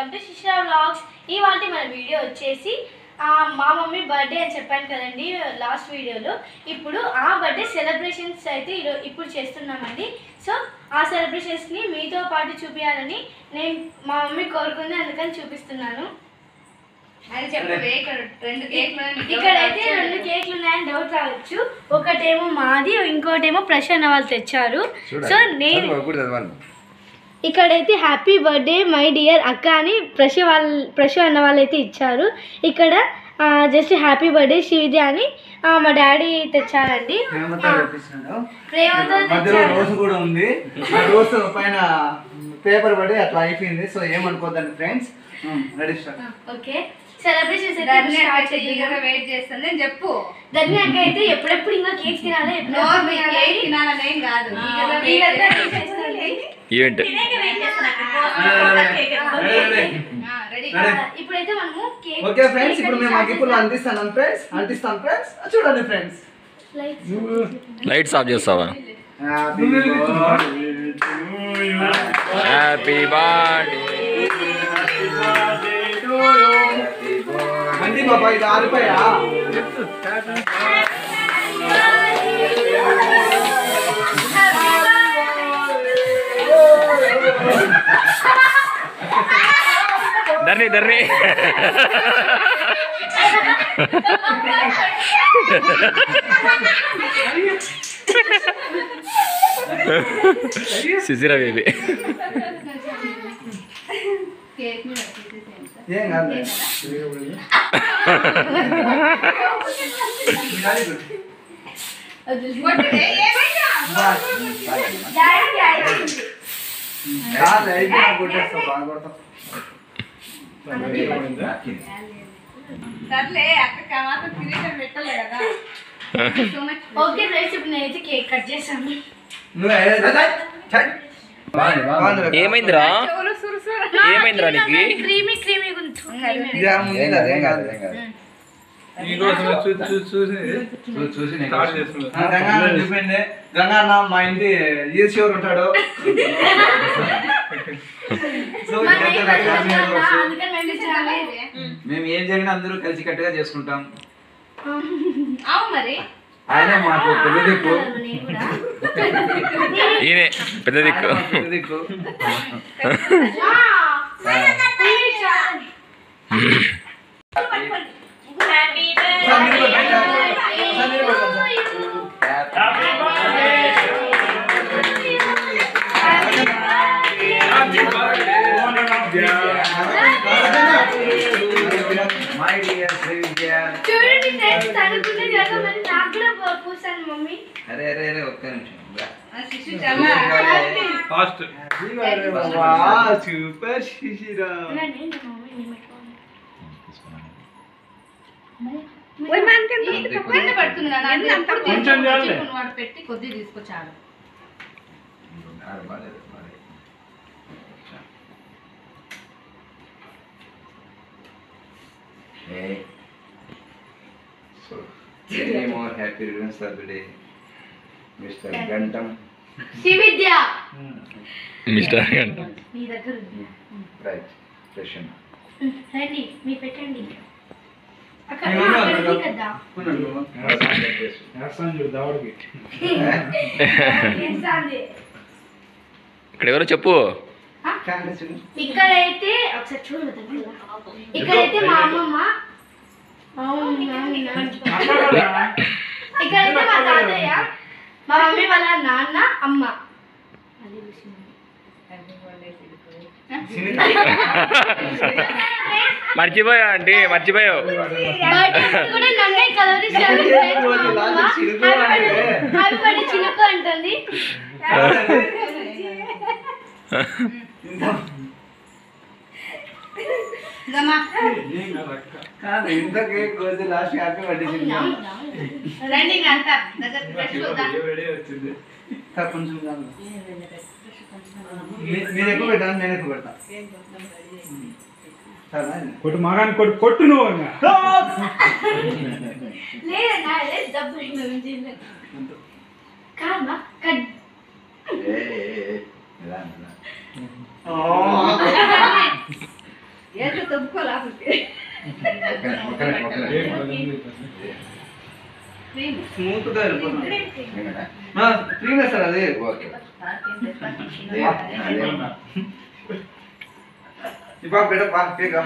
Welcome to shishira vlogs. ఇవాల్టి మన video వచ్చేసి మా మమ్మీ బర్త్డే అని చెప్పాను కదండి లాస్ట్ వీడియోలో. ఇప్పుడు ఆ బర్త్డే సెలబ్రేషన్స్ అయితే ఇప్పుడు చేస్తున్నామండి. సో ఆ సెలబ్రేషన్స్ని మీతో పాటు చూపించాలని నేను మా మమ్మీ కోరుకుంది, అందుకని చూపిస్తున్నాను. ఇక్కడైతే 2 కేక్లు ఉన్నాయని డౌట్ రావచ్చు. ఒకటేమో మాది, ఇంకోటేమో ప్రశాంత్ వాళ్ళు తెచ్చారు. సో నేను ఇక్కడైతే హ్యాపీ బర్త్డే మై డియర్ అక్క అని ప్రశు అన్న వాళ్ళు అయితే ఇచ్చారు. ఇక్కడ జస్ట్ హ్యాపీ బర్త్డే శివిది అని మా డాడీ తెచ్చారండి. రోజు కూడా ఉంది, రోజు పైన పేపర్ పడి అట్లా అయిపోయింది. సో ఏమనుకోద్దండి ఫ్రెండ్స్. ఓకే, సెలబ్రేషన్స్ వెయిట్ చేస్తాను. నేను చెప్పు ధన్య అక్క అయితే ఎప్పుడెప్పుడు ఇంకా కేక్ తినాలి, తినాలనేం కాదు. ఇప్పుడైతే మనము కేక్ ఓకే ఫ్రెండ్స్, ఇప్పుడు మేము అగ్గిపుల్ల అంటిస్తాం ఫ్రెండ్స్. చూడండి ఫ్రెండ్స్, లైట్స్ ఆఫ్ చేస్తావా? హ్యాపీ బర్త్డే అండి బాబా, ఇది ఆరిపోయా. ధర్ని శిశిర బేబీ ఏం కాదు. ఓకే ఫ్రెండ్స్, ఇప్పుడు నేనైతే కేక్ కట్ చేశాను. ఏమైందిరా నీకు? క్రీమీ గంగా మా ఇంటి ఈశ్వరు ఉంటాడు. మేము ఏం జరిగినా అందరూ కలిసి కట్టుగా చేసుకుంటాం. మరి ఆయన మాకు పెద్ద దిక్కు. ఈయనే పెద్ద దిక్కు. చూడండి ఫ్రెండ్స్, తనుకునే జగ మరి నాకు కూడా పూసాను మమ్మీ. అరే ఒక్క నిమిషం. సూపర్ శిశిర. పెట్టి కొద్ది తీసుకొచ్చాడు. So, many more happy returns of the day, Mr. Gantam. శివిద్య మిస్టర్ గంటం. మీ దగ్గర ఉంది. Right, Krishna. రండి, మీ పెట్టండి. అక్క కదా ఇక్కడ ఎవరో చెప్పు. ఇక్కడైతే ఒకసారి చూడదు, ఇక్కడైతే మా అమ్మమ్మ, ఇక్కడైతే మా తాతయ్య, మా మమ్మీ వాళ్ళ నాన్న, అమ్మ. మర్చిపోయావు ఆంటీ, మర్చిపోయావు. చినుకు అంటుంది. ఇంత కేక్ కోసి లాస్ట్ హ్యాపీ బర్త్డే కొంచెం మీరు ఎక్కువ పెట్టాను, నేను ఎక్కువ పెడతా. కొట్టు మగాని కొట్టు నువ్వు. స్మూత్ గా వెళ్ళిపోతుంది క్రీమ్ వేస్తారు అది ఇవ్వ బిడ్డ బాగా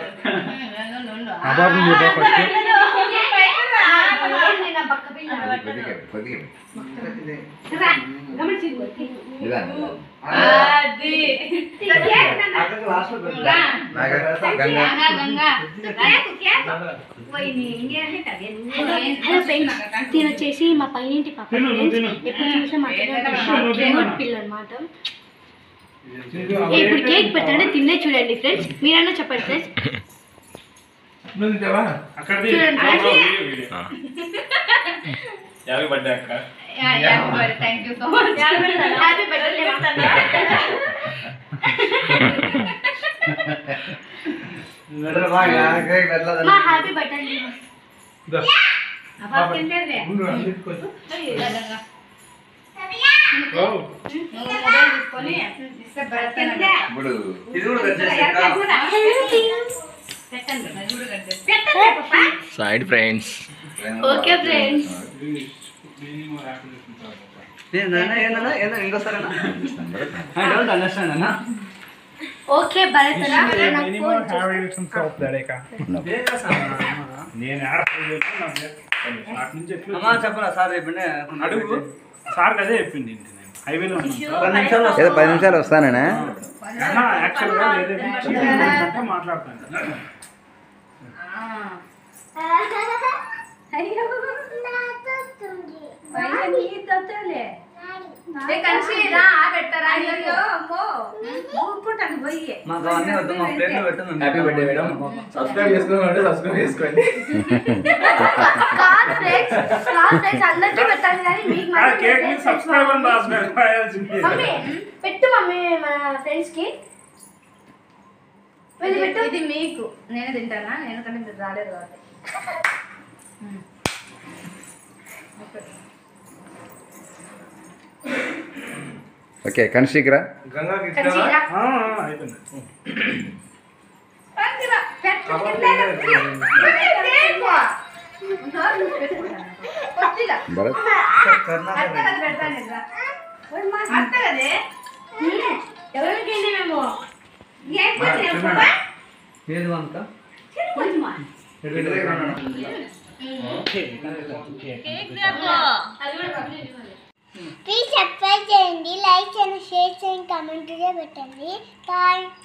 వచ్చేసి మా పైనింటి పాప ఎప్పుడు చూసా మాట్లాడే పిల్ల అనమాట. ఇప్పుడు కేక్ పెట్టండి తిన్నే చూడండి ఫ్రెండ్స్. మీరన్నా చెప్పండి ఫ్రెండ్స్. హ్యాపీ బర్త్డే అక్క. Thank you so much. Happy birthday మా happy birthday side friends. Okay friends. ఇంకోసారి ఐ డోంట్ అండర్స్టాండ్ అన్న. ఓకే భరత్ చెప్పరా సార్ అడుగు సార్ అదే చెప్పింది. హైవేలో 10 నిమిషాలు వస్తానా యాక్చువల్గా మాట్లాడతాను. Happy birthday madam. సబ్స్క్రైబ్ చేసుకోండి, సబ్స్క్రైబ్ చేసుకోండి. అందరికీ పెట్టాలి కానీ మీకు మమ్మీ పెట్టు మమ్మీ మన ఫ్రెండ్స్ కి. ఇది మీకు నేనే తింటానా? నేను కంటే మీరు రాలేదు కాబట్టి. ఓకే కన్షిక్రా అయిపోయింది. భరత్ ఎవరికి మేము ఏది వంక ప్లీజ్ సబ్స్క్రైబ్ చేయండి, లైక్ చేయండి, షేర్ చేయండి, కామెంట్ పెట్టండి. బాయ్.